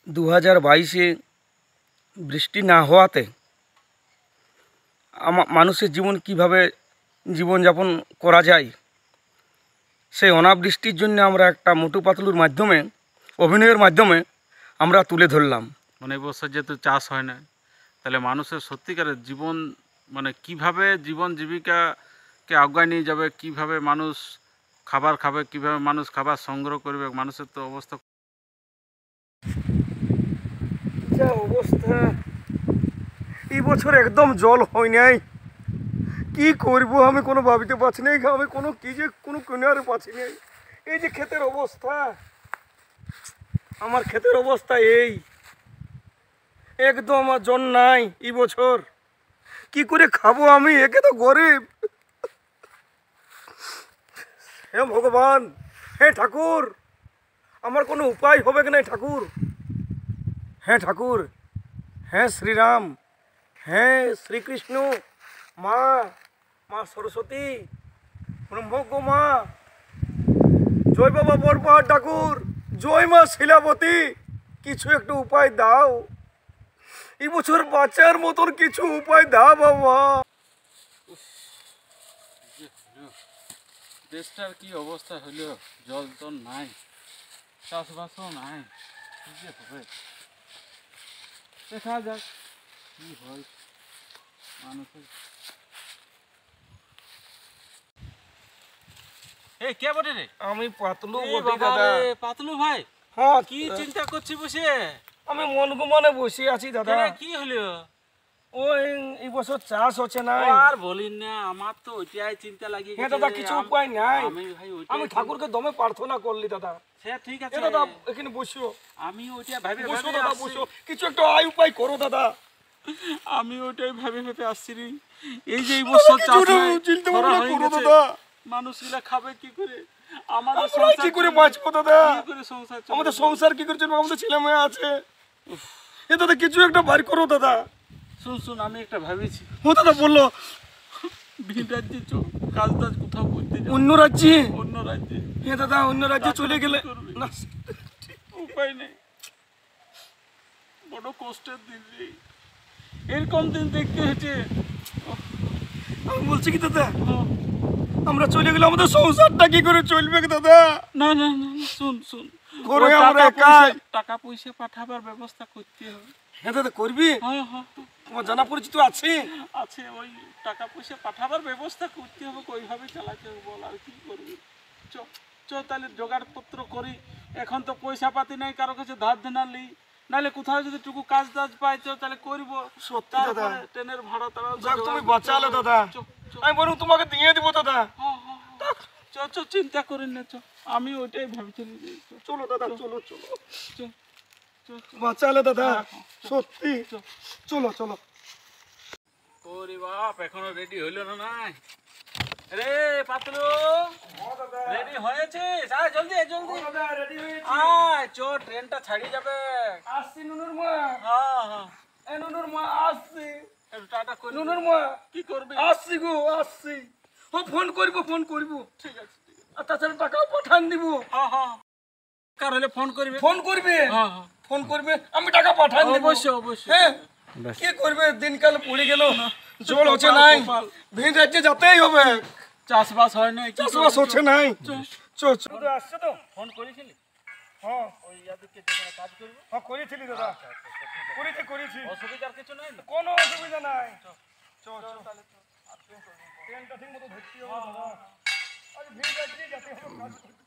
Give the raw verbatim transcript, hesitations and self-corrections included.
দু হাজার বাইশে বৃষ্টি না হওয়াতে মানুষের জীবন কিভাবে জীবনযাপন করা যায় সেই অনাবৃষ্টির জন্য আমরা একটা মোটু পাতলুর মাধ্যমে অভিনয়ের মাধ্যমে আমরা তুলে ধরলাম। মানে বছর যেহেতু চাষ হয় না, তাহলে মানুষের সত্যিকারের জীবন মানে কিভাবে জীবন জীবিকাকে আগায় নিয়ে যাবে, কিভাবে মানুষ খাবার খাবে, কিভাবে মানুষ খাবার সংগ্রহ করবে, মানুষের তো অবস্থা যা অবস্থা এই বছর একদম জল হয় নাই। কি করব আমি কোনো ভাবিতে পারছি না, আমি কোনো কি যে কোনো কিনারে পাচ্ছি না। এই যে ক্ষেতের অবস্থা, আমার ক্ষেতের অবস্থা এই একদম, আমার জন নাই এই বছর। কি করে খাবো আমি, একে তো গরিব। হে ভগবান, হে ঠাকুর, আমার কোনো উপায় হবে কি নাই ঠাকুর? হ্যাঁ ঠাকুর, হ্যাঁ শ্রীরাম, হ্যাঁ শ্রীকৃষ্ণ, মা মা সরস্বতী, ব্রহ্মজ্ঞ মা, জয় বাবা বরপাহাড় ঠাকুর, জয় মা শিলাবতী, কিছু একটু উপায় দাও। এই বছর বাঁচার মতন কিছু উপায় দাও বাবা। দেশটার কি অবস্থা হইল, জল তো নাই, চাষবাসও নাই, কি যে হবে দেখা যাক কি হয় মানুষের। এই কে বটে রে? আমি পাতলু এই বটি বাবা দাদা। রে, পাতলু ভাই, হ্যাঁ, কি চিন্তা করছি বসে? আমি মন গুমানে বসে আছি দাদা। কেনে, কি হলো? ওই এই বছর চাষ হচ্ছে না। আর বলিন না, আমার তো ওইটাই চিন্তা লাগি হ্যাঁ গেছে। দাদা, কিছু উপায় নাই। আমি ভাই ওইটাই, আমি ঠাকুরকে দমে প্রার্থনা করলি দাদা। সে ঠিক আছে এ দাদা এখানে বসো, আমি ওইটা ভাবি বসো ভাবি দাদা আসছি। বসো, কিছু একটা আয় উপায় করো দাদা। আমি ওইটাই ভাবি ভেবে আসছি রে। এই যে এই বছর চাষ নাই, চিন্তা খরা ভাবনা হয়ে করো গেছে, দাদা। মানুষগুলা খাবে কি করে? আমাদের আমরা সংসার কি করে বাঁচবো দাদা? কি করে সংসার চলবে? আমাদের সংসার কি করে চলবে? আমাদের ছেলে মেয়ে আছে। এ দাদা কিছু একটা বার করো দাদা। শুন শুন, আমি একটা ভাবিছি, ও দাদা বললো ভিন রাজ্যে চো, কাজ টাজ কোথাও করতে যাও। অন্য রাজ্যে? অন্য রাজ্যে। এ দাদা অন্য রাজ্যে চলে গেলে না, উপায় নেই, বড় কষ্টের দিন রে, এরকম দিন দেখতে হচ্ছে। আমি বলছি কি দাদা, আমরা চলে গেলে আমাদের সংসারটা কি করে চলবে দাদা? না না না না, শুন শুন, করে ওই আমরা টাকা একাই। পয়সা- টাকা পয়সা পাঠাবার ব্যবস্থা করতে হবে। হ্যাঁ দাদা করবি? হ্যাঁ হ্যাঁ হ্যাঁ, তোমার জানা পরিচিত আছে? আছে, ওই টাকা পয়সা পাঠাবার ব্যবস্থা করতে হবে, ওইভাবে চালাতে হবে, বল আর কি করবি। চ চ তাহলে জোগাড় পত্র করি। এখন তো পয়সা পাতি নাই কারো কাছে ধার দেনা লি, নাহলে কোথাও যদি টুকু কাজ টাজ পাই তো তাহলে করবো। সত্যি দাদা, তারপরে ট্রেনের ভাড়া তারা যাক তুমি বাঁচালে দাদা। চ চ আমি বরং তোমাকে দিয়ে দিব দাদা। হ্যাঁ হ্যাঁ হ্যাঁ, চ চ চিন্তা করেন না, চ আমি ওইটাই ভাবছিলাম যে চ চলো দাদা, চলো চলো, চ চ চ। বাঁচালে দাদা, হ্যাঁ, হ্যাঁ, সত্যি। চলো চলো। ওরে বাপ, এখনো রেডি হইল না? নাই রে পাতলু, রেডি হয়েছিস? আয় জলদি জলদি আয়, চ ট্রেনটা ছাড়িয়ে যাবে। আসছি নুনুর মা। হ্যাঁ হ্যাঁ, এ নুনুর মা আসছি। একটু টাটা করি। নুনুর মা কি করবি? আসছি গো, আসছি। ও ফোন করবো, ফোন করবো। ঠিক আছে ঠিক আছে। আর তাছাড়া টাকাও পাঠান দিব। হ্যাঁ হ্যাঁ, কার হলে ফোন করবি? ফোন করবে? হ্যাঁ হ্যাঁ, ফোন করবে, আমি টাকা পাঠান দিব। অবশ্যই অবশ্যই। হ্যাঁ, কি করবে, দিনকাল পড়ে গেল, জল হচ্ছে নাই, ভিন রাজ্যে যেতেই হবে। চাষবাস হয় নাই, চাষবাস হচ্ছে নাই। চো চো, আসছে তো? ফোন করেছিলি? হ্যাঁ ওই ইয়াদেরকে যেখানে কাজ করবো? হ্যাঁ করেছিলি দাদা, করেছি করেছি, অসুবিধার কিছু নাই না? কোনো অসুবিধা নাই। চো চো, তাহলে তো ট্রেনটা ঠিক মতো ধরতে হবে দাদা, আজ ভিন রাজ্যে যেতে হবে কাজ করতে।